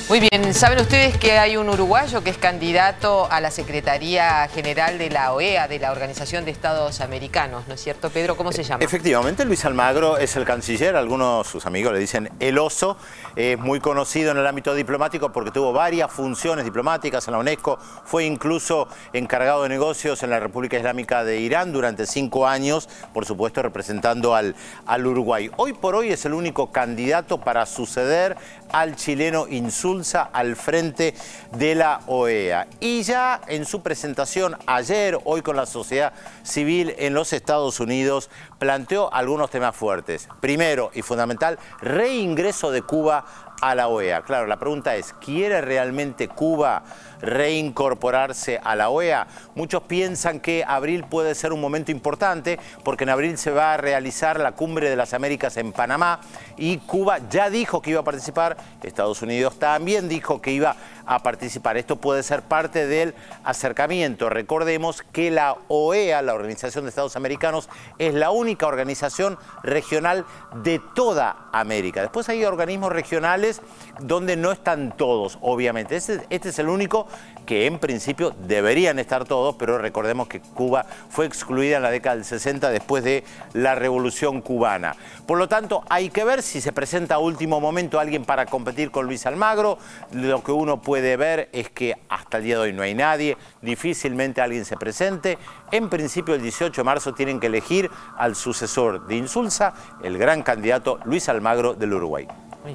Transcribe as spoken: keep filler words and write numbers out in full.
Muy bien, ¿saben ustedes que hay un uruguayo que es candidato a la Secretaría General de la O E A, de la Organización de Estados Americanos, ¿no es cierto, Pedro? ¿Cómo se llama? Efectivamente, Luis Almagro es el canciller, algunos sus amigos le dicen el oso, es muy conocido en el ámbito diplomático porque tuvo varias funciones diplomáticas en la UNESCO, fue incluso encargado de negocios en la República Islámica de Irán durante cinco años, por supuesto representando al, al Uruguay. Hoy por hoy es el único candidato para suceder al chileno Insulza al frente de la O E A. Y ya en su presentación ayer, hoy con la sociedad civil en los Estados Unidos, planteó algunos temas fuertes. Primero y fundamental, reingreso de Cuba a la O E A. Claro, la pregunta es, ¿quiere realmente Cuba reincorporarse a la O E A? Muchos piensan que abril puede ser un momento importante porque en abril se va a realizar la Cumbre de las Américas en Panamá y Cuba ya dijo que iba a participar, Estados Unidos también dijo que iba a participar. Esto puede ser parte del acercamiento. Recordemos que la O E A, la Organización de Estados Americanos, es la única organización regional de toda América. Después hay organismos regionales donde no están todos, obviamente. Este, este es el único que en principio deberían estar todos, pero recordemos que Cuba fue excluida en la década del sesenta después de la Revolución Cubana. Por lo tanto, hay que ver si se presenta a último momento alguien para competir con Luis Almagro. Lo que uno puede ver es que hasta el día de hoy no hay nadie, difícilmente alguien se presente. En principio, el dieciocho de marzo tienen que elegir al sucesor de Insulza, el gran candidato Luis Almagro del Uruguay.